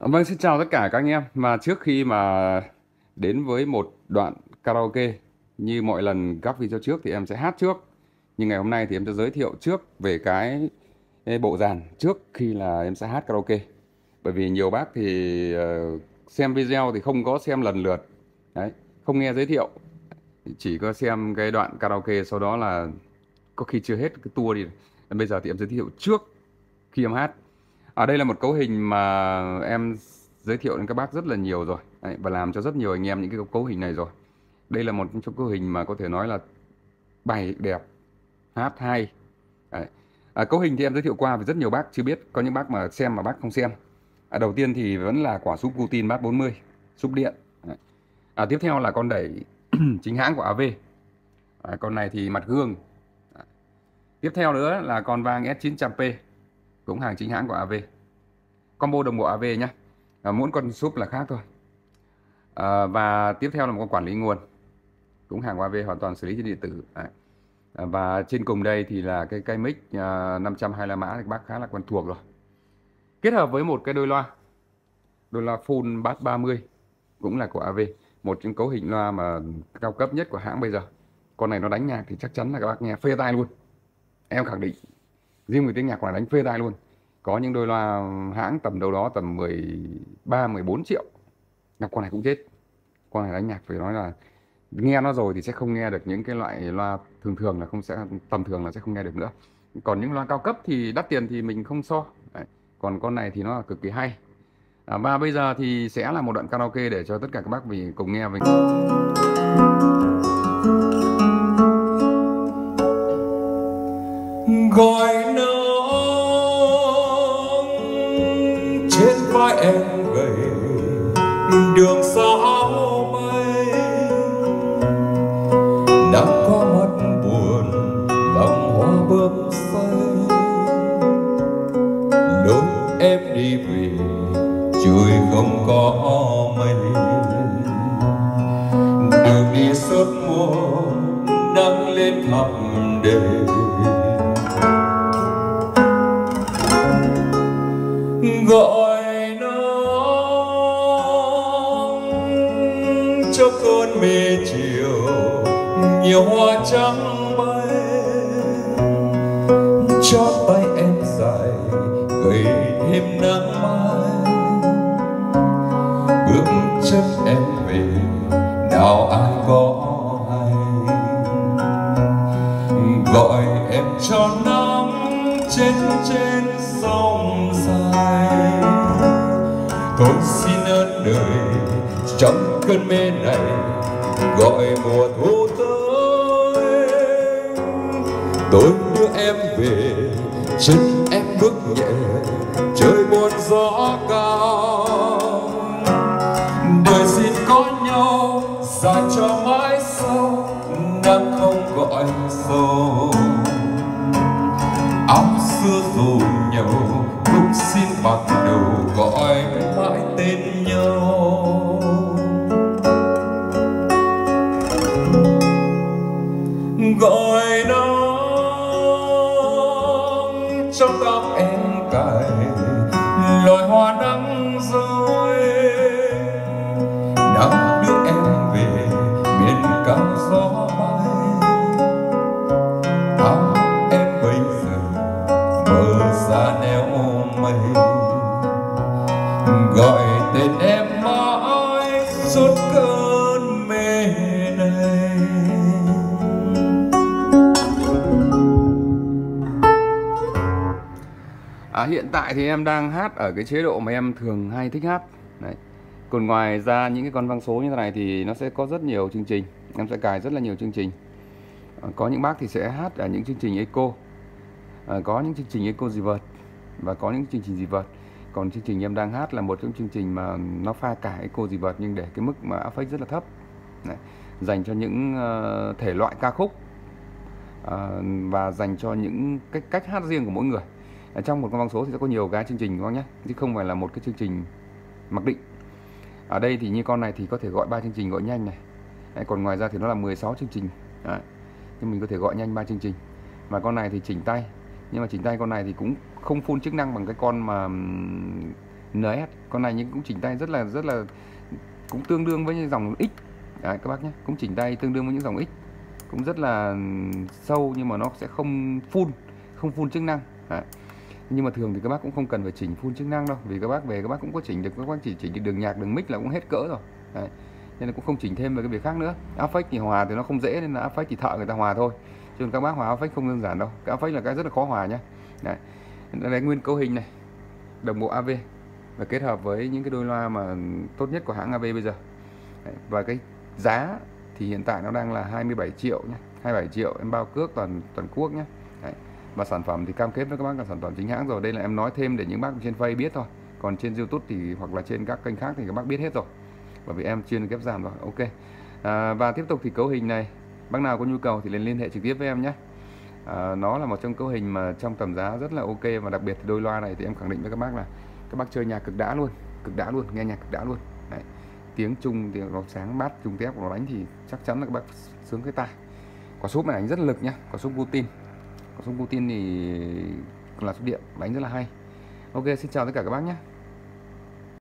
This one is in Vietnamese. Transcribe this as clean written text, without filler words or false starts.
Vâng, xin chào tất cả các anh em. Mà trước khi mà đến với một đoạn karaoke như mọi lần các video trước thì em sẽ hát trước. Nhưng ngày hôm nay thì em sẽ giới thiệu trước về cái bộ dàn trước khi là em sẽ hát karaoke. Bởi vì nhiều bác thì xem video thì không có xem lần lượt. Đấy, không nghe giới thiệu, chỉ có xem cái đoạn karaoke sau đó là có khi chưa hết cái tour đi. Bây giờ thì em giới thiệu trước khi em hát. Ở đây là một cấu hình mà em giới thiệu đến các bác rất là nhiều rồi. Đấy, và làm cho rất nhiều anh em những cái cấu hình này rồi. Đây là một trong cấu hình mà có thể nói là bài đẹp, hát hay. Đấy. Cấu hình thì em giới thiệu qua vì rất nhiều bác chưa biết, có những bác mà xem mà bác không xem. Đầu tiên thì vẫn là quả súp Putin Bass 40, súp điện. Đấy. Tiếp theo là con đẩy chính hãng của AV. Con này thì mặt gương. Tiếp theo nữa là con vang S900P, cũng hàng chính hãng của AV. Combo đồng bộ AV nhé. Mỗi con súp là khác thôi. Và tiếp theo là một con quản lý nguồn, cũng hàng AV, hoàn toàn xử lý trên điện tử. Đấy. Và trên cùng đây thì là cái cây mic 525 mã thì bác khá là quen thuộc rồi. Kết hợp với một cái đôi loa full bass 30, cũng là của AV. Một trong cấu hình loa mà cao cấp nhất của hãng bây giờ. Con này nó đánh nhạc thì chắc chắn là các bác nghe phê tai luôn. Em khẳng định, riêng về tiếng nhạc là đánh phê tai luôn. Có những đôi loa hãng tầm đâu đó tầm 13-14 triệu, gặp con này cũng chết. Con này đánh nhạc phải nói là nghe nó rồi thì sẽ không nghe được những cái loại loa thường thường, là không sẽ tầm thường là sẽ không nghe được nữa. Còn những loa cao cấp thì đắt tiền thì mình không so. Đấy. Còn con này thì nó là cực kỳ hay. Và bây giờ thì sẽ là một đoạn karaoke để cho tất cả các bác mình cùng nghe với gọi nắng trên vai em gầy, đường xa áo mây, nắng qua mắt buồn lòng hoa bướm say, lối em đi về trời không có mây, đường đi suốt mùa nắng lên khắp đời. Gọi nắng cho cơn mê chiều, nhiều hoa trắng bay, cho tay em dài gầy thêm nắng mai, bước chân em về nào ai có hay, gọi em cho nắng trên sông dài. Tôi xin ơn đời trong cơn mê này, gọi mùa thu tới. Tôi đưa em về, chân em bước nhẹ, trời buồn gió cao. Đời xin có nhau, dài cho mãi sau, nắng không gọi sâu. Áo xưa dù nhau, lúc xin bạc đầu gọi mãi tên nhau. Gọi nắng trong tóc em cài loài hoa nắng rơi, nắng đưa em về miền cao gió bay. Áo em bây giờ mờ xa neo mây, gọi tên em mãi suốt cơn mê này. Hiện tại thì em đang hát ở cái chế độ mà em thường hay thích hát. Đấy. Còn ngoài ra những cái con vang số như thế này thì nó sẽ có rất nhiều chương trình. Em sẽ cài rất là nhiều chương trình. Có những bác thì sẽ hát ở những chương trình eco, có những chương trình eco reverb và có những chương trình reverb. Còn chương trình em đang hát là một trong chương trình mà nó pha cả eco reverb nhưng để cái mức mà affect rất là thấp. Đấy. Dành cho những thể loại ca khúc và dành cho những cách hát riêng của mỗi người. Trong một con vang số thì sẽ có nhiều cái chương trình các bác nhé, chứ không phải là một cái chương trình mặc định. Ở đây thì như con này thì có thể gọi 3 chương trình gọi nhanh này. Đấy, còn ngoài ra thì nó là 16 chương trình. Đấy. Nhưng mình có thể gọi nhanh 3 chương trình. Và con này thì chỉnh tay, nhưng mà chỉnh tay con này thì cũng không full chức năng bằng cái con mà NS. Con này nhưng cũng chỉnh tay rất là cũng tương đương với những dòng X. Đấy, các bác nhé, cũng chỉnh tay tương đương với những dòng X, cũng rất là sâu nhưng mà nó sẽ không full chức năng. Đấy. Nhưng mà thường thì các bác cũng không cần phải chỉnh full chức năng đâu, vì các bác về các bác cũng có chỉnh được, các bác chỉ chỉnh được đường nhạc, đường mic là cũng hết cỡ rồi. Đấy. Nên là cũng không chỉnh thêm về cái việc khác nữa. Affect thì hòa thì nó không dễ, nên là Affect thì thợ người ta hòa thôi, chứ các bác hòa Affect không đơn giản đâu. Cái Affect là cái rất là khó hòa nhá. Đấy. Đây nguyên cấu hình này, đồng bộ AV và kết hợp với những cái đôi loa mà tốt nhất của hãng AV bây giờ. Đấy. Và cái giá thì hiện tại nó đang là 27 triệu nhé, 27 triệu em bao cước toàn quốc nhé. Đấy. Và sản phẩm thì cam kết với các bác là sản phẩm chính hãng rồi. Đây là em nói thêm để những bác trên Facebook biết thôi, còn trên YouTube thì hoặc là trên các kênh khác thì các bác biết hết rồi, bởi vì em chuyên ghép dàn rồi. Ok. Và tiếp tục thì cấu hình này, bác nào có nhu cầu thì liên hệ trực tiếp với em nhé. Nó là một trong cấu hình mà trong tầm giá rất là ok, và đặc biệt thì đôi loa này thì em khẳng định với các bác là các bác chơi nhạc cực đã luôn, nghe nhạc cực đã luôn. Đấy. Tiếng trung thì nó sáng bát trung tép của nó đánh thì chắc chắn là các bác sướng cái tai. Quả súp này đánh rất là lực nhá, quả súp Putin. Quả súp Putin thì là súp điện đánh rất là hay. Ok, xin chào tất cả các bác nhé.